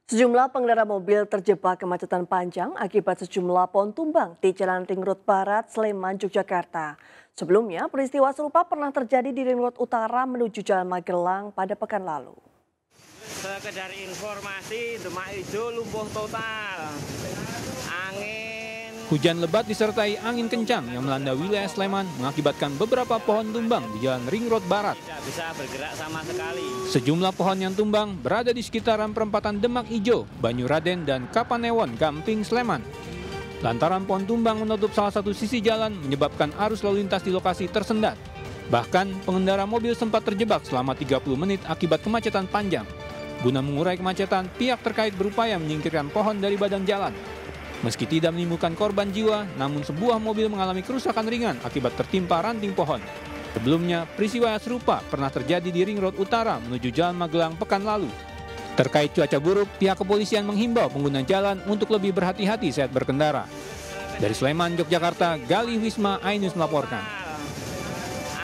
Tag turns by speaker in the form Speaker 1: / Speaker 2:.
Speaker 1: Sejumlah pengendara mobil terjebak kemacetan panjang akibat sejumlah pohon tumbang di Jalan Ring Road Barat, Sleman, Yogyakarta. Sebelumnya, peristiwa serupa pernah terjadi di Ring Road Utara menuju Jalan Magelang pada pekan lalu.
Speaker 2: Sekedar informasi, Demak Ijo lumpuh total.
Speaker 3: Hujan lebat disertai angin kencang yang melanda wilayah Sleman mengakibatkan beberapa pohon tumbang di Jalan Ring Road Barat.
Speaker 2: Tidak bisa bergerak sama sekali.
Speaker 3: Sejumlah pohon yang tumbang berada di sekitaran perempatan Demak Ijo, Banyuraden, dan Kapanewon, Gamping, Sleman. Lantaran pohon tumbang menutup salah satu sisi jalan menyebabkan arus lalu lintas di lokasi tersendat. Bahkan pengendara mobil sempat terjebak selama 30 menit akibat kemacetan panjang. Guna mengurai kemacetan, pihak terkait berupaya menyingkirkan pohon dari badan jalan. Meski tidak menimbulkan korban jiwa, namun sebuah mobil mengalami kerusakan ringan akibat tertimpa ranting pohon. Sebelumnya, peristiwa serupa pernah terjadi di Ring Road Utara menuju Jalan Magelang pekan lalu. Terkait cuaca buruk, pihak kepolisian menghimbau pengguna jalan untuk lebih berhati-hati saat berkendara. Dari Sleman, Yogyakarta, Galih Wisma Ainus melaporkan.